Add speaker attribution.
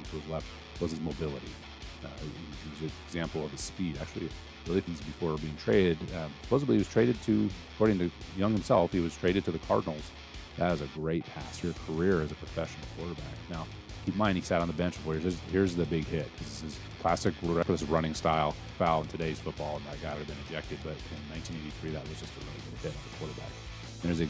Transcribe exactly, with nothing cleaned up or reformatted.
Speaker 1: to his left was his mobility. Uh, he was an example of his speed. Actually, the Vikings, before being traded, um, supposedly he was traded to, according to Young himself, he was traded to the Cardinals. That is a great past your career as a professional quarterback. Now, keep in mind, he sat on the bench for years. Here's the big hit. This is his classic reckless running style foul in today's football, and that guy would have been ejected. But in nineteen eighty-three, that was just a really good hit on the quarterback. And there's a